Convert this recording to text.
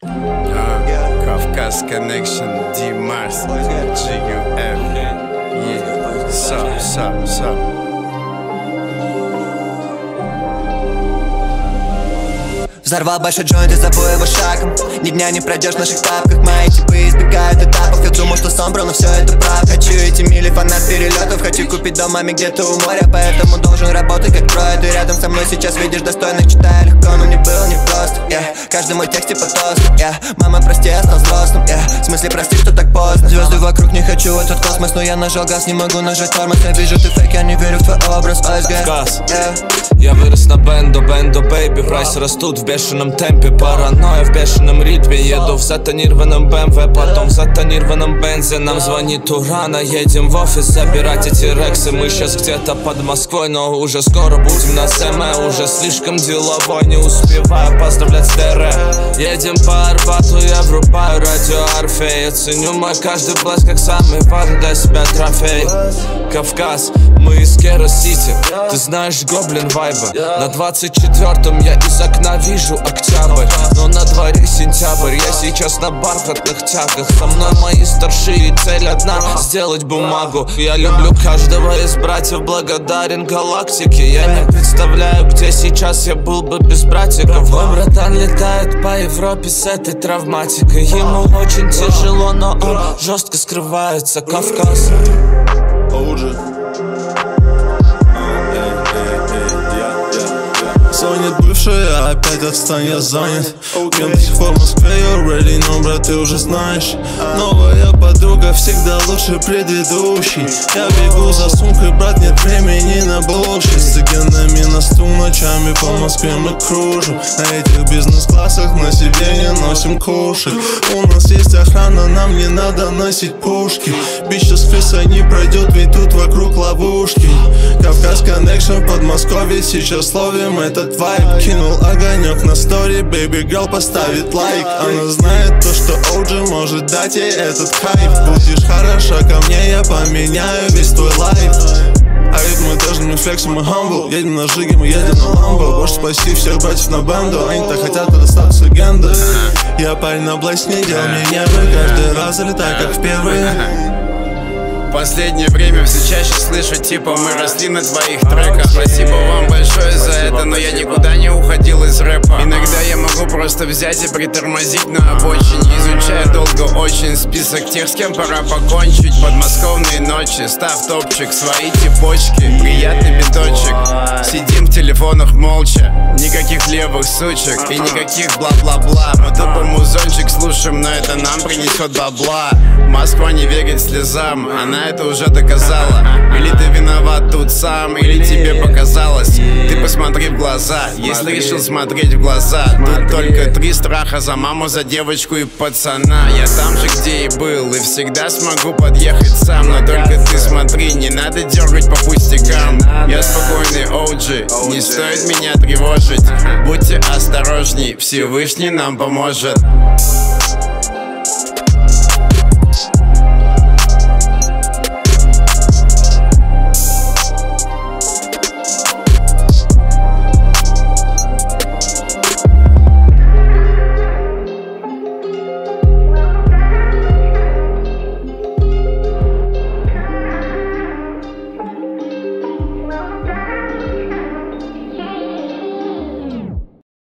Kafkas Connection, D-Mars, GUF. Yeah, sup. Взорвал большой джойнт и забыл его шагом. Ни дня не пройдешь в наших тапках. Мои типы избегают этапов. Я думал, что сон брал, но все это прав. Хочу эти мили, фанат перелетов. Хочу купить дом маме где-то у моря. Поэтому должен работать как трое. Ты рядом со мной сейчас видишь достойных. Читаю легко, но мне было непросто. Каждый мой текст типа тост. Мама, прости, я стал взрослым. В смысле, прости, что так поздно. Звезды вокруг, не хочу этот космос. Но я нажал газ, не могу нажать тормоз. Я вижу, ты фейк, я не верю в твой образ. ОСГ. Я вырос на бенду, бэйби. Прайсы растут в бешеном темпе. Паранойя в бешеном ритме. Еду в затонированном БМВ, потом в затонированном бензе. Нам звонит Урана, едем в офис забирать эти рексы. Мы сейчас где-то под Москвой, но уже скоро будем на СМ. Уже слишком деловой, не успеваю поздравлять с ТР. Едем по Арбату, я врубаю радио Орфей. Я ценю мой каждый блеск, как самый важный для себя трофей. Кавказ, мы из Кера-Сити. Ты знаешь гоблин вайба. На 24-м я из окна вижу октябрь, но на дворе сентябрь. Я сейчас на бархатных тягах. Со мной мои старшие, цель одна — сделать бумагу. Я люблю каждого из братьев, благодарен галактике. Я не представляю, где сейчас я был бы без братиков. Мой братан летает по Европе с этой травматикой. Ему очень тяжело, но он жестко скрывается. Кавказ. Звонит бывшая, опять отстань, я занят. Кем до сих пор в Москве, you already know, брат, ты уже знаешь. Новая подруга всегда лучше предыдущей. Я бегу за сумкой, брат, нет времени на bullshit. С цыганами на стул ночами по Москве мы кружим. На этих бизнес-классах на себе не носим кушать. У нас есть охрана, нам не надо носить пушки. Бич сейчас крыса не пройдет, ведь тут вокруг ловушки. Кавказ Connection, Подмосковье, сейчас ловим этот вайб. Кинул огонек на стори, baby girl поставит лайк. Она знает то, что OG может дать ей этот хайп. Будешь хороша ко мне, я поменяю весь твой лайф. А ведь мы даже не флексим, мы humble. Едем на Жиге, мы едем на Ламбо. Боже, спаси всех братьев на банду. Они-то хотят это статус легенды. Я парень на блэс, не делал мне нервы. Каждый раз залетаю, как в первый. Последнее время все чаще слышу, типа, мы росли на твоих треках. Спасибо вам большое за это, но я никуда не уходил из рэпа. Иногда я могу просто взять и притормозить на обочине, изучая долго очень список тех, с кем пора покончить. Подмосковные ночи, став топчик, свои типочки, приятный биточек. Сидим в телефонах молча, никаких левых сучек и никаких бла-бла-бла. Мы тупо музончик слушаем, но это нам принесет бабла. Москва не верит слезам, она это уже доказала. Или ты виноват тут сам, или тебе показалось. Ты посмотри в глаза, если решил смотреть в глаза. Тут только 3 страха: за маму, за девочку и пацана. Я там же, где и был, и всегда смогу подъехать сам. Но только ты смотри, не надо дергать по пустякам. Я спокойный OG, не стоит меня тревожить. Будьте осторожней, Всевышний нам поможет.